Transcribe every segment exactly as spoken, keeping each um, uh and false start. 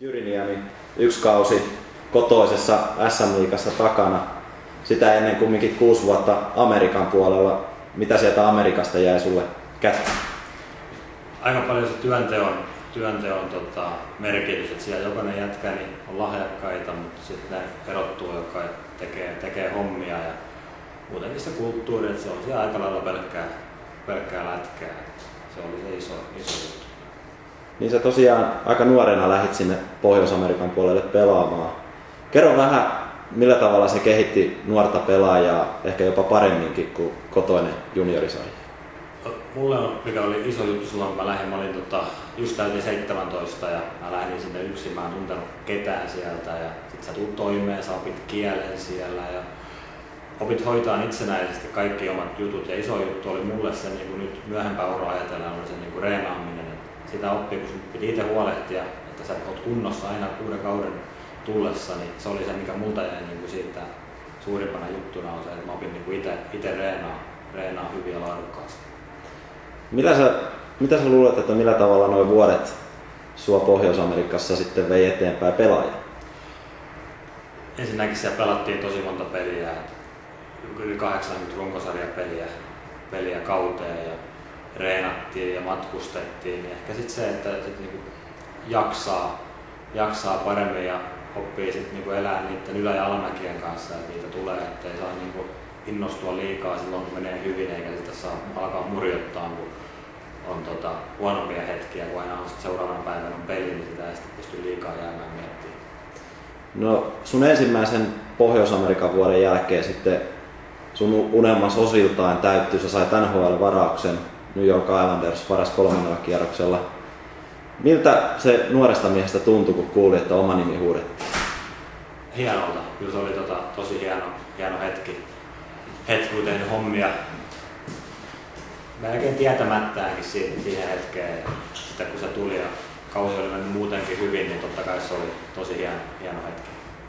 Jyriniemi, yksi kausi kotoisessa S M-liigassa takana. Sitä ennen kumminkin kuusi vuotta Amerikan puolella. Mitä sieltä Amerikasta jäi sulle käteen? Aika paljon se työnteon, työnteon tota, merkitys, että siellä jokainen jätkä niin on lahjakkaita, mutta sitten ne erottuu, joka tekee, tekee hommia ja muutenkin se kulttuuri, että se on siellä aika lailla pelkkää, pelkkää lätkää. Se oli se iso, iso juttu. Niin sä tosiaan aika nuorena lähit sinne Pohjois-Amerikan puolelle pelaamaan. Kerro vähän, millä tavalla se kehitti nuorta pelaajaa, ehkä jopa paremminkin kuin kotoinen juniorisarja? Mulle on, mikä oli iso juttu silloin, kun mä lähdin, mä olin tota, just täytin seitsemäntoista ja mä lähdin sinne yksin, mä en tuntenut ketään sieltä ja sit sä tulet toimeen, sä opit kielen siellä ja opit hoitaa itsenäisesti kaikki omat jutut ja iso juttu oli mulle se niin kuin nyt myöhempää uraa ajatellaan oli se niin kuin reenaaminen. Sitä oppii, kun sun piti itse huolehtia, että sä oot kunnossa aina kuuden kauden tullessa, niin se oli se, mikä multa jäi niin kuin siitä suurimpana juttuna on se, että mä opin niin itse, itse reenaa, reenaa hyvin ja laadukkaasti. Mitä sä, mitä sä luulet, että millä tavalla nuo vuodet sua Pohjois-Amerikassa sitten vei eteenpäin pelaaja? Ensinnäkin siellä pelattiin tosi monta peliä, yli kahdeksankymmentä runkosarjapeliä peliä kauteen ja reenattiin ja matkustettiin. Ehkä sitten se, että sit niinku jaksaa, jaksaa paremmin ja oppii sit niinku elää niiden ylä- ja alamäkien kanssa, että niitä tulee, ettei saa niinku innostua liikaa silloin kun menee hyvin eikä sitä saa alkaa murjottaa, kun on tota huonompia hetkiä, kun aina on sit seuraavana päivänä on peli, niin sitä ei sitten pysty liikaa jäämään miettimään. No sun ensimmäisen Pohjois-Amerikan vuoden jälkeen sitten sun unelmas osiltaan täyttyi, sä sait N H L-varauksen, New York Islanders varas kolmannella kierroksella. Miltä se nuoresta miehestä tuntui, kun kuuli, että oma nimi huudettiin? Hienolta. Kyllä se oli tota, tosi hieno, hieno hetki. Hetki, kun tehnyt hommia melkein tietämättäänkin siihen hetkeen. Sitten kun se tuli ja kausi oli mennyt muutenkin hyvin, niin totta kai se oli tosi hieno, hieno hetki.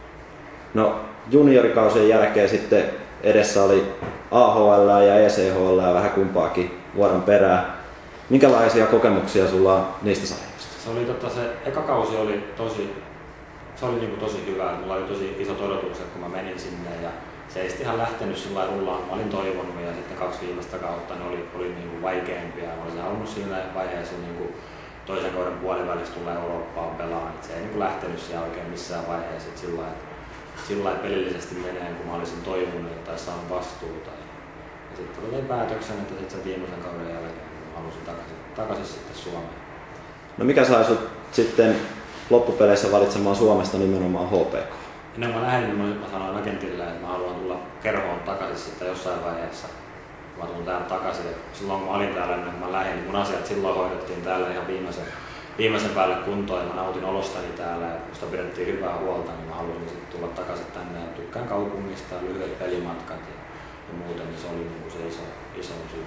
No juniorikausien jälkeen sitten edessä oli A H L ja E C H L ja vähän kumpaakin vuoron perään. Minkälaisia kokemuksia sulla on niistä sarjoista? Se oli tota, se eka kausi oli tosi, se oli niinku tosi hyvä. Mulla oli tosi isot odotukset, kun mä menin sinne ja se ei ihan lähtenyt sillä lailla rullaan. Mä olin toivonut ja sitten kaksi viimeistä kautta ne oli, oli niinku vaikeampia. Mä olisin halunnut siinä vaiheessa niinku toisen kauden puolivälissä tulla Eurooppaan pelaan. Et se ei niinku lähtenyt siellä oikein missään vaiheessa. Et sillä lailla, sillä lailla pelillisesti menee, kun mä olisin toivonut tai saanut vastuuta. Ja sitten tein päätöksen, että sitten sen viimeisen kauden jälkeen halusin takaisin, takaisin sitten Suomeen. No mikä sai sut sitten loppupeleissä valitsemaan Suomesta nimenomaan H P K? Ennen kuin mä lähdin, niin mä sanoin agentille, että mä haluan tulla kerhoon takaisin sitten jossain vaiheessa. Mä tulen täällä takaisin. Silloin kun mä olin täällä ennen kuin mä lähdin, niin mun asiat silloin hoidettiin täällä ihan viimeisen, viimeisen päälle kuntoon ja mä nautin olostani täällä ja sitä pidettiin hyvää huolta, niin mä halusin sitten tulla takaisin tänne ja tykkään kaupungista, lyhyet pelimatkat ja, ja muuten, niin se oli niin se iso, iso syy.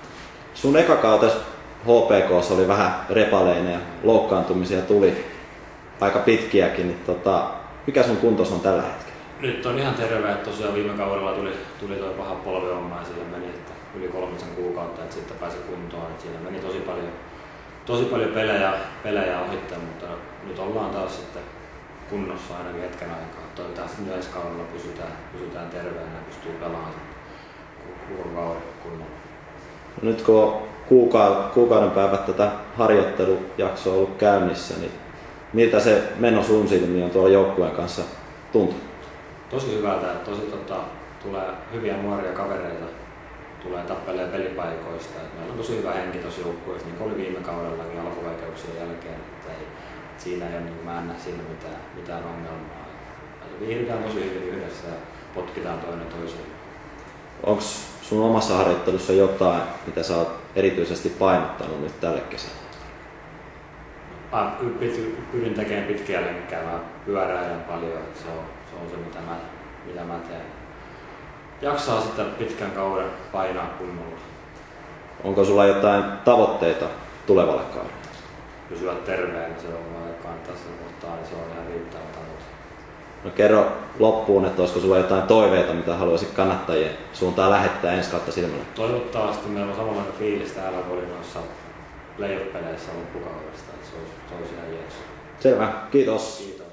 Sun eka kautes H P K:ssa oli vähän repaleinen ja loukkaantumisia tuli aika pitkiäkin, niin tota, mikä sun kuntos on tällä hetkellä? Nyt on ihan terve, että tosiaan viime kaudella tuli, tuli toi paha polvivamma ja sillä meni että yli kolmisen kuukautta, että sitten pääsi kuntoon. Että siinä meni tosi paljon, tosi paljon pelejä, pelejä ohitte, mutta nyt ollaan taas sitten kunnossa ainakin hetken aikaa. Toivotaan sitten ensi kaudella pysytään, pysytään terveenä ja pystyy pelaamaan koko kauden kunnolla. Nyt kun on kuukauden, kuukauden päivät tätä harjoittelujaksoa ollut käynnissä, niin miltä se meno sun silmiin on tuolla joukkueen kanssa tuntuu? Tosi hyvältä, että tosi tota, tulee hyviä nuoria kavereita, tulee tappelee pelipaikoista. Et meillä on tosi hyvä henki tuossa joukkueessa, niin kuin oli viime kaudellakin alkuvaikeuksien jälkeen. Että ei, et siinä ei ole, niin mä en näe siinä mitään, mitään ongelmaa. Et viihdytään tosi hyvin yhdessä ja potkitaan toinen toiseen. Onko sun omassa harjoittelussa jotain, mitä sä oot erityisesti painottanut nyt tälle kesällä? Mä pyrin tekemään pitkiä lenkkejä, mä pyöräilen paljon, että se on se, on se mitä, mä, mitä mä teen. Jaksaa sitten pitkän kauden painaa kunnolla. Onko sulla jotain tavoitteita tulevalle kaudelle? Pysyä terveenä, se on aikaan tässä kohtaa, niin se on ihan riittävä tavoite. No kerro loppuun, että olisiko sulla jotain toiveita, mitä haluaisit kannattajien suuntaan lähettää ensi kautta silmällä? Toivottavasti meillä on samanlainen fiilis täällä, kun oli noissa playoff-peleissä loppukaudesta, että se olisi, se olisi ihan jees. Selvä, kiitos. Kiitos.